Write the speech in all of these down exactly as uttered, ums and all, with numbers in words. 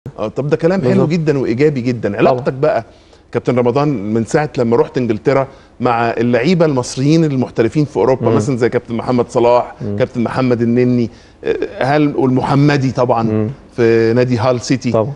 اه طب ده كلام بالزبط. حلو جدا وايجابي جدا. علاقتك طبعا. بقى كابتن رمضان من ساعه لما رحت انجلترا مع اللعيبه المصريين المحترفين في اوروبا، مم. مثلا زي كابتن محمد صلاح، مم. كابتن محمد النني، هل والمحمدي طبعا، مم. في نادي هال سيتي طبعا،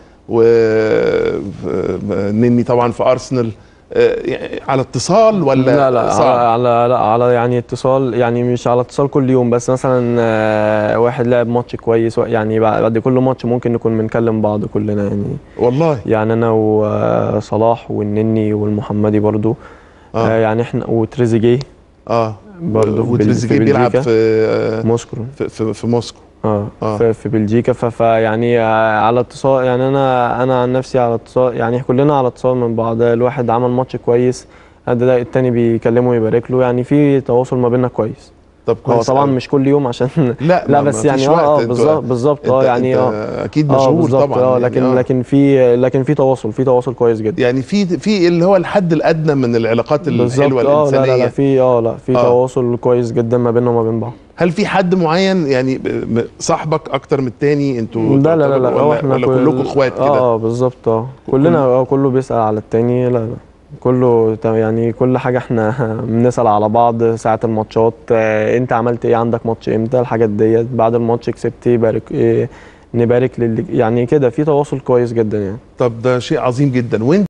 والنني طبعا في ارسنال، على اتصال ولا لا لا صعب؟ على لا على يعني اتصال، يعني مش على اتصال كل يوم، بس مثلا واحد لعب ماتش كويس يعني بعد كل ماتش ممكن نكون بنكلم بعض كلنا يعني. والله يعني انا وصلاح والنني والمحمدي برضو، آه. يعني احنا وتريزيجيه اه برضو في وتريزيجيه بيلعب في موسكو في في, في موسكو اه, آه. في بلجيكا. فيعني على اتصال، يعني انا انا عن نفسي على اتصال، يعني كلنا على اتصال من بعض. الواحد عمل ماتش كويس ده التاني بيكلمه يبارك له، يعني في تواصل ما بيننا كويس. طب كويس. هو طبعا أوي. مش كل يوم عشان لا لا بس يعني اه اه بالظبط بالظبط اه يعني اه اكيد مشغول آه طبعا اه يعني لكن آه. لكن في لكن في تواصل في تواصل كويس جدا، يعني في في اللي هو الحد الادنى من العلاقات الحلوه الانسانيه. اه لا لا لا في اه لا في آه. تواصل كويس جدا ما بيننا وما بين بعض. هل في حد معين يعني صاحبك اكتر من التاني انتوا؟ لا لا لا, لا ولا, احنا ولا كل كلكم اخوات كده؟ اه بالظبط اه كلنا اه كله بيسأل على التاني. لا لا كله يعني كل حاجه احنا بنسأل على بعض ساعه الماتشات. اه انت عملت ايه، عندك ماتش امتى، الحاجات ديت. بعد الماتش كسبت ايه، بارك ايه، نبارك للي يعني كده، في تواصل كويس جدا يعني. طب ده شيء عظيم جدا. وانت